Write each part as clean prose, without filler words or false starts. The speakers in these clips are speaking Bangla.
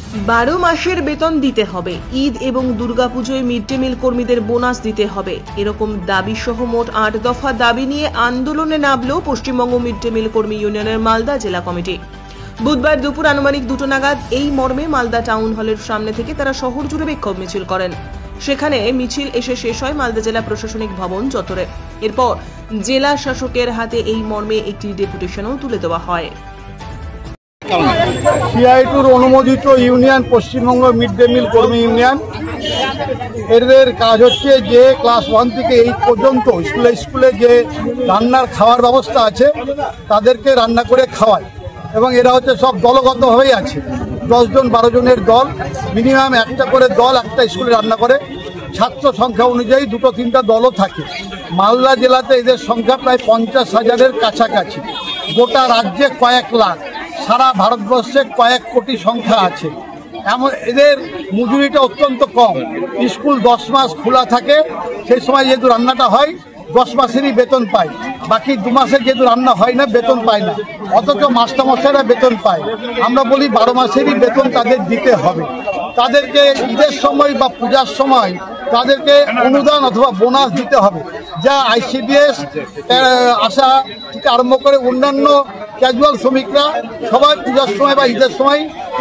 12 মাসের বেতন দিতে হবে, ঈদ এবং দুর্গাপুজোয় মিড ডে মিল কর্মীদের বোনাস দিতে হবে, এরকম দাবি সহ মোট 8 দফা দাবি নিয়ে আন্দোলনে নামল পশ্চিমবঙ্গ মিড ডে মিল কর্মী ইউনিয়নের মালদা জেলা কমিটি। বুধবার দুপুর আনুমানিক 2টো নাগাদ এই মর্মে মালদা টাউন হলের সামনে থেকে তারা শহর জুড়ে বিক্ষোভ মিছিল করেন। সেখানে মিছিল এসে শেষ হয় মালদা জেলা প্রশাসনিক ভবন চত্বরে। এরপর জেলা শাসকের হাতে এই মর্মে একটি ডেপুটেশনও তুলে দেওয়া হয়। সিআইটুর অনুমোদিত union Paschimbanga mid day meal কর্মী ইউনিয়ন। এদের কাজ হচ্ছে যে ক্লাস 1 থেকে 8 পর্যন্ত স্কুলে যে রান্নার খাওয়ার ব্যবস্থা আছে তাদেরকে রান্না করে খাওয়ায়, এবং এরা হচ্ছে সব দলগতভাবেই আছে। 10 জন 12 জনের দল, মিনিমাম একটা করে দল একটা স্কুলে রান্না করে। ছাত্র সংখ্যা অনুযায়ী 2-3টা দলও থাকে। মালদা জেলাতে এদের সংখ্যা প্রায় 50,000-এর কাছাকাছি। গোটা রাজ্যে কয়েক লাখ, সারা ভারতবর্ষে কয়েক কোটি সংখ্যা আছে। এমন এদের মজুরিটা অত্যন্ত কম। স্কুল 10 মাস খোলা থাকে, সেই সময় যেহেতু রান্নাটা হয় 10 মাসেরই বেতন পায়, বাকি 2 মাসের যেহেতু রান্না হয় না বেতন পায় না, অথচ মাস্টারমশাইরা বেতন পায়। আমরা বলি 12 মাসেরই বেতন তাদের দিতে হবে। তাদেরকে ঈদের সময় বা পূজার সময় তাদেরকে অনুদান অথবা বোনাস দিতে হবে, যা আইসিডিএস আশা থেকে আরম্ভ করে অন্যান্য ক্যাজুয়াল শ্রমিকরা সবাই পূজার সময় বা ঈদের সময়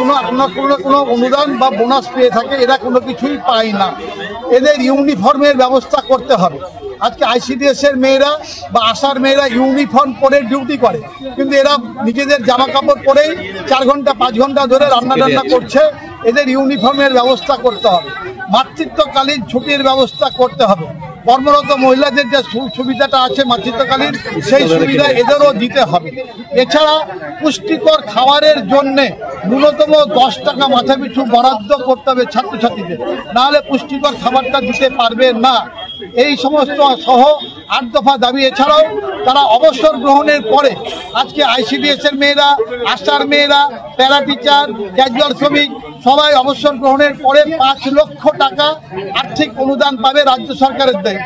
কোনো অনুদান বা বোনাস পেয়ে থাকে। এরা কোনো কিছুই পায় না। এদের ইউনিফর্মের ব্যবস্থা করতে হবে। আজকে আইসিডিএস এর মেয়েরা বা আশার মেয়েরা ইউনিফর্ম পরে ডিউটি করে, কিন্তু এরা নিজেদের জামা কাপড় পরেই 4 ঘন্টা 5 ঘন্টা ধরে রান্না করছে। এদের ইউনিফর্মের ব্যবস্থা করতে হবে। মাতৃত্বকালীন ছুটির ব্যবস্থা করতে হবে। কর্মরত মহিলাদের যে সুবিধাটা আছে মাতৃত্বকালীন, সেই সুবিধা এদেরও দিতে হবে। এছাড়া পুষ্টিকর খাবারের জন্যে ন্যূনতম 10 টাকা মাথাপিছু বরাদ্দ করতে হবে ছাত্রছাত্রীদের, নাহলে পুষ্টিকর খাবারটা দিতে পারবে না। এই সমস্ত সহ 8 দফা দাবি। এছাড়াও তারা অবসর গ্রহণের পরে আজকে আইসিডিএস এর মেয়েরা, আশার মেয়েরা, প্যারা টিচার, ক্যাজুয়াল শ্রমিক সবাই অবসর গ্রহণের পরে 5 লক্ষ টাকা আর্থিক অনুদান পাবে রাজ্য সরকারের থেকে।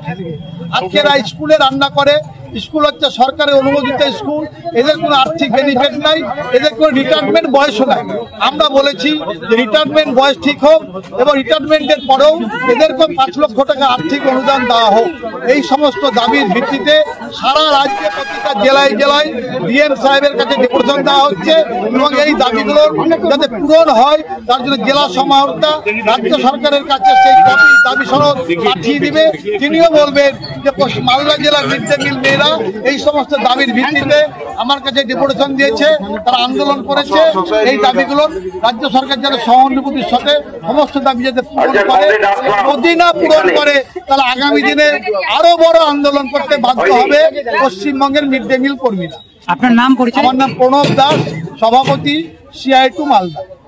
আজকে এরা স্কুলে রান্না করে, স্কুল হচ্ছে সরকারের অনুমোদিত স্কুল, এদের কোনো আর্থিক বেনিফিট নাই, এদের কোনো রিটায়ারমেন্ট বয়সও নাই। আমরা বলেছি যে রিটায়ারমেন্ট বয়স ঠিক হোক এবং রিটায়ারমেন্টের পরেও এদেরকে 5 লক্ষ টাকা আর্থিক অনুদান দেওয়া হোক। এই সমস্ত দাবির ভিত্তিতে সারা রাজ্যে প্রতিটা জেলায় ডিএম সাহেবের কাছে ডেপুটেশন দেওয়া হচ্ছে, এবং এই দাবিগুলোর যাতে পূরণ হয় তার জন্য জেলা সমাহর্তা রাজ্য সরকারের কাছে সেই দাবি সনদ পাঠিয়ে দিবে। তিনিও বলবেন যে মালদা জেলার মিড ডে মিল মেয়েরা এই সমস্ত দাবির ভিত্তিতে আমার কাছে ডেপুটেশন দিয়েছে, তারা আন্দোলন করেছে। এই দাবিগুলো রাজ্য সরকার যেন সহানুভূতির সাথে সমস্ত দাবি যাতে পূরণ করে, যদি না পূরণ করে তাহলে আগামী দিনে আরো বড় আন্দোলন করতে বাধ্য হবে পশ্চিমবঙ্গের মিড ডে মিল কর্মীরা। আপনার নাম পরিচয়? আমার নাম প্রণব দাস, সভাপতি সিআইটু মালদা।